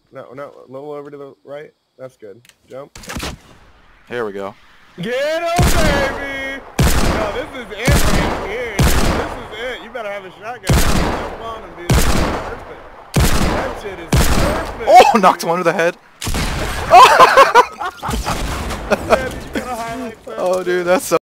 No, no, a little over to the right. That's good. Jump. Here we go. Get him, baby! No, this is it right here. This is it. You better have a shotgun. Jump on him, dude. This is perfect. That shit is perfect. Oh, knocked him under the head. Yeah, dude, you gotta highlight that. Oh, dude, that's so